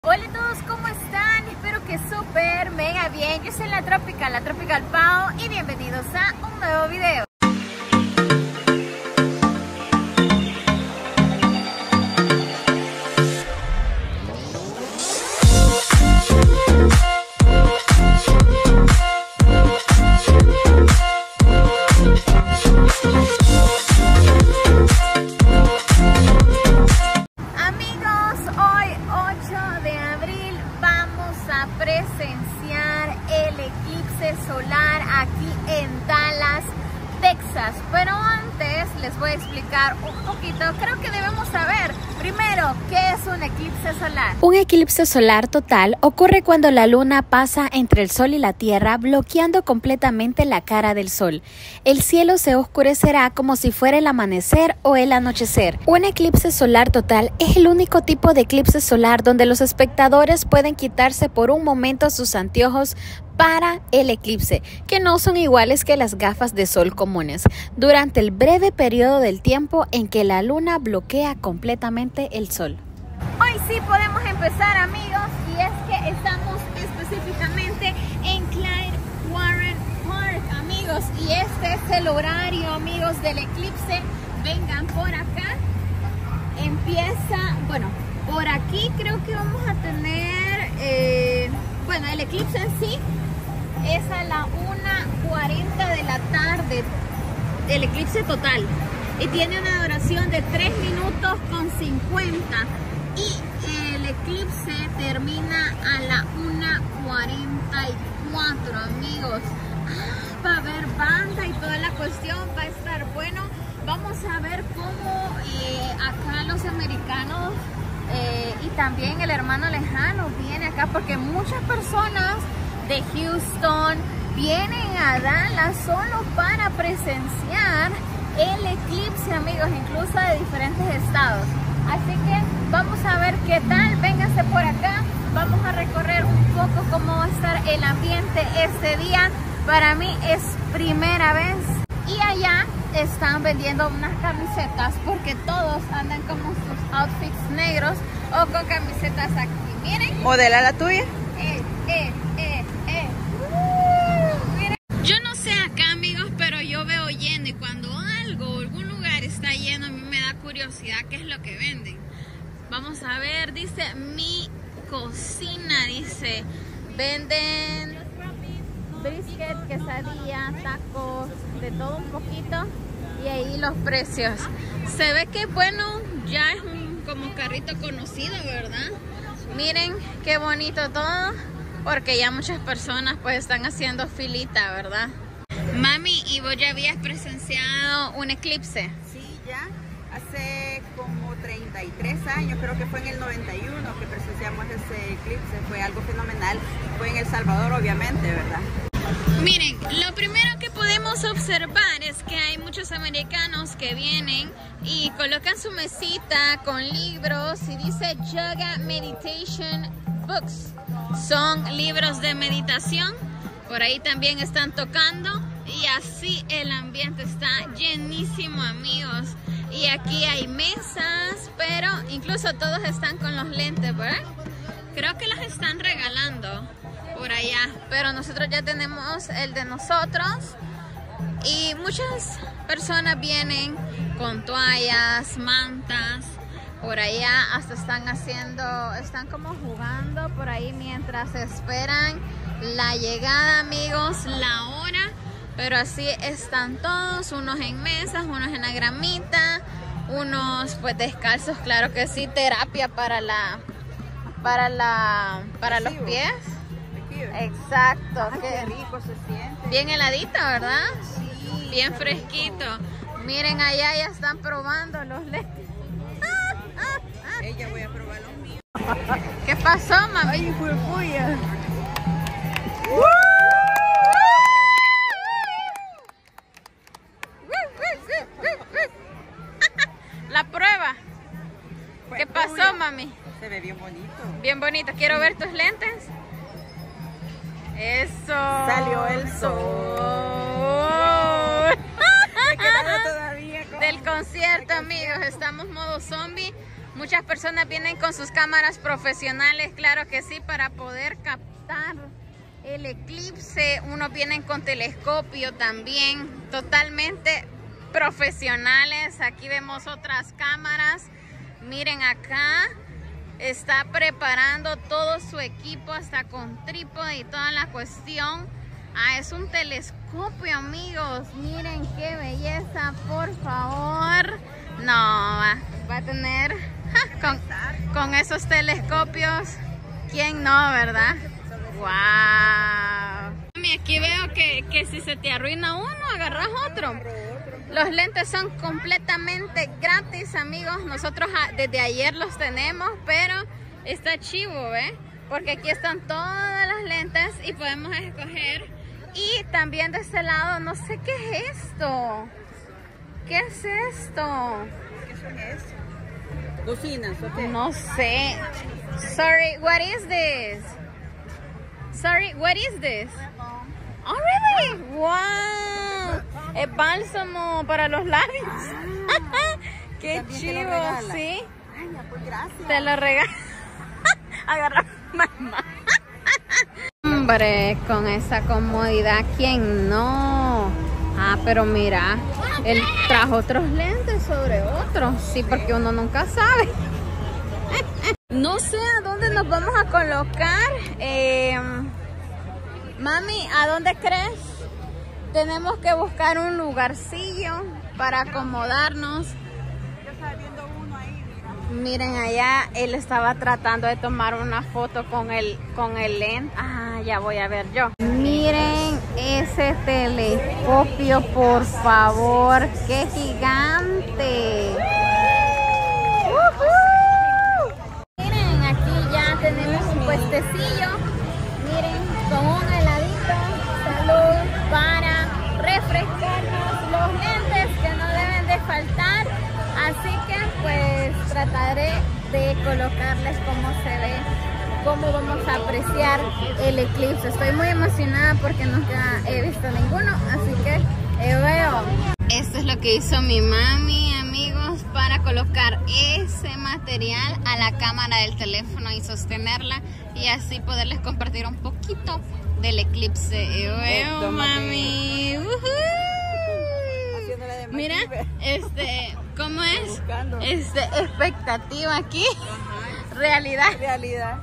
Hola a todos, ¿cómo están? Espero que súper mega bien. Yo soy la Tropical Pau y bienvenidos a un nuevo video. Presenciar el eclipse solar aquí en Dallas, Texas. Pero antes les voy a explicar un poquito. Creo que debemos saber primero qué es un eclipse solar. Un eclipse solar total ocurre cuando la luna pasa entre el sol y la tierra, bloqueando completamente la cara del sol. El cielo se oscurecerá como si fuera el amanecer o el anochecer. Un eclipse solar total es el único tipo de eclipse solar donde los espectadores pueden quitarse por un momento sus anteojos para el eclipse, que no son iguales que las gafas de sol comunes, durante el breve periodo del tiempo en que la luna bloquea completamente el sol. Hoy sí podemos empezar, amigos, y es que estamos específicamente en Clearwater Park, amigos, y este es el horario, amigos, del eclipse. Vengan por acá, empieza, bueno, por aquí creo que vamos a tener, bueno, el eclipse en sí es a la 1:40 de la tarde, el eclipse total, y tiene una duración de 3 minutos con 50, y el eclipse termina a la 1:44, amigos. Va a haber banda y toda la cuestión, va a estar bueno. Vamos a ver cómo acá los americanos y también el hermano lejano viene acá, porque muchas personas de Houston vienen a Dallas solo para presenciar el eclipse, amigos, incluso de diferentes estados. Así que vamos a ver qué tal. Vénganse por acá, vamos a recorrer un poco cómo va a estar el ambiente este día. Para mí es primera vez. Y allá están vendiendo unas camisetas porque todos andan como sus outfits negros o con camisetas aquí. Miren. ¿Modela la tuya? Miren. Yo no sé acá, amigos, pero yo veo lleno, y cuando algún lugar está lleno, a mí me da curiosidad qué es lo que venden. Vamos a ver, dice mi cocina, dice, venden brisket, quesadilla, tacos, de todo un poquito, y ahí los precios. Se ve que, bueno, ya es un como carrito conocido, ¿verdad? Miren qué bonito todo, porque ya muchas personas pues están haciendo filita, ¿verdad? Mami, ¿y vos ya habías presenciado un eclipse? Sí, ya. Hace como 33 años, creo que fue en el 91 que presenciamos ese eclipse. Fue algo fenomenal. Fue en El Salvador, obviamente, ¿verdad? Miren, lo primero que podemos observar es que hay muchos americanos que vienen y colocan su mesita con libros y dice Yoga Meditation Books. Son libros de meditación. Por ahí también están tocando y así el ambiente está llenísimo, amigos. Y aquí hay mesas, pero incluso todos están con los lentes, ¿verdad? Creo que los están regalando por allá, pero nosotros ya tenemos el de nosotros, y muchas personas vienen con toallas, mantas. Por allá hasta están como jugando por ahí mientras esperan la llegada, amigos, la hora. Pero así están todos, unos en mesas, unos en la gramita, unos pues descalzos, claro que sí, terapia para los pies. Exacto. Ay, qué rico se siente. Bien heladito, ¿verdad? Sí. Bien fresquito. Miren, allá ya están probando los lentes. Ella voy a probar los míos. ¿Qué pasó, mami? Ay, hijo de puya. La prueba. ¿Qué pasó, mami? Se ve bien bonito. Bien bonito. Quiero ver tus lentes. Eso. Salió el sol. Me quedaron todavía Del concierto, amigos. Estamos modo zombie. Muchas personas vienen con sus cámaras profesionales, claro que sí, para poder captar el eclipse. Unos vienen con telescopio también, totalmente profesionales. Aquí vemos otras cámaras. Miren acá, está preparando todo su equipo, hasta con trípode y toda la cuestión. Ah, es un telescopio, amigos. Miren qué belleza, por favor. No, va a tener con esos telescopios. ¿Quién no, verdad? ¡Wow! Aquí veo que si se te arruina uno, agarras otro. Los lentes son completamente gratis, amigos. Nosotros desde ayer los tenemos, pero está chivo, ¿eh? Porque aquí están todas las lentes y podemos escoger. Y también de este lado, no sé qué es esto. ¿Qué es esto? ¿Qué son eso? Bocinas, ¿ok? No sé. Sorry, what is this? Sorry, what is this? Oh, really? Wow. Es bálsamo para los labios. Qué chivo, ¿sí? Ay, pues gracias. Te lo regalo. Agarra mamá. Hombre, con esa comodidad, ¿quién no? Ah, pero mira, él trajo otros lentes sobre otros. Sí, porque uno nunca sabe. No sé a dónde nos vamos a colocar. Mami, ¿a dónde crees? Tenemos que buscar un lugarcillo para acomodarnos. Yo estaba viendo uno ahí, mira. Miren allá, él estaba tratando de tomar una foto con el lente. Ah, ya voy a ver yo. Miren ese telescopio, por favor. ¡Qué gigante! Miren, aquí ya tenemos un puestecillo. Miren, con un heladito. Salud para refrescarnos los lentes que no deben de faltar. Así que pues trataré de colocarles cómo se ve, cómo vamos a apreciar el eclipse. Estoy muy emocionada porque nunca he visto ninguno, así que veo. Esto es lo que hizo mi mami, amigos, para colocar ese material a la cámara del teléfono y sostenerla y así poderles compartir un poquito del eclipse. Veo, mami. Mira, ¿cómo es? Expectativa aquí. Ajá. Realidad. Realidad.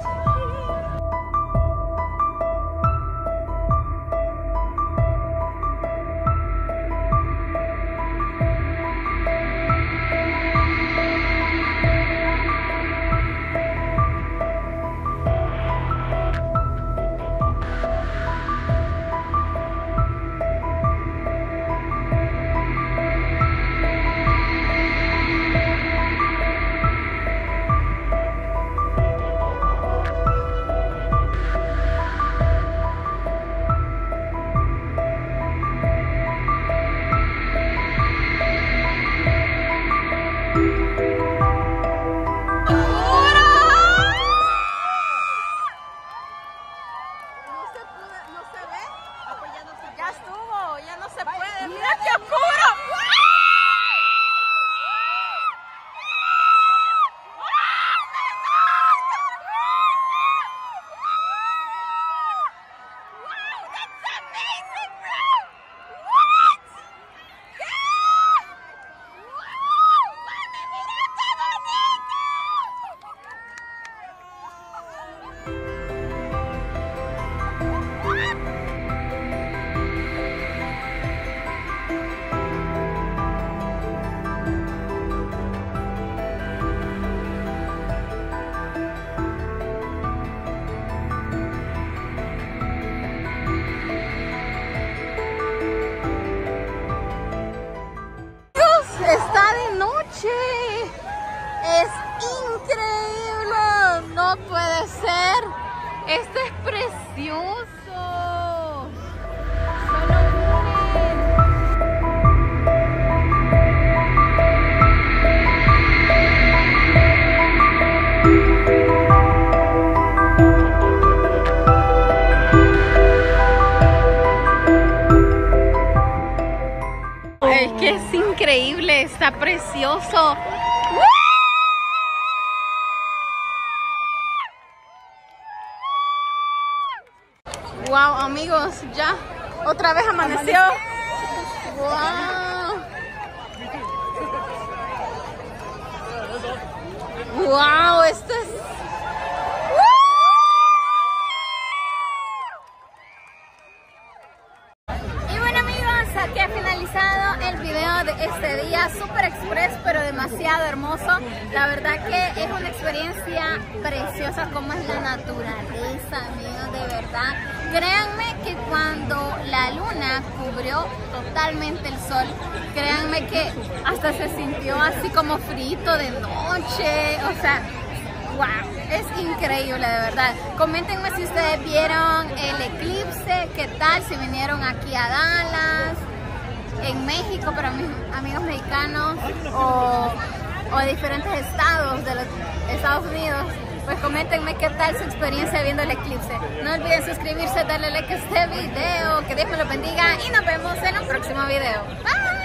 Está de noche. Es increíble. No puede ser. Esto es precioso. Solo miren. Es que es increíble. Está precioso. Wow, amigos, ya otra vez amaneció. Wow. Wow, esto es... Y bueno amigos, aquí ha finalizado el video de este día super express, pero demasiado hermoso. La verdad que es una experiencia preciosa como es la naturaleza, amigos, de verdad. Créanme que cuando la luna cubrió totalmente el sol, créanme que hasta se sintió así como frito de noche, o sea, wow, es increíble de verdad. Coméntenme si ustedes vieron el eclipse, qué tal, si vinieron aquí a Dallas, en México, para mis amigos mexicanos o de diferentes estados de los Estados Unidos. Pues coméntenme qué tal su experiencia viendo el eclipse. No olviden suscribirse, darle like a este video, que Dios me lo bendiga y nos vemos en un próximo video. Bye.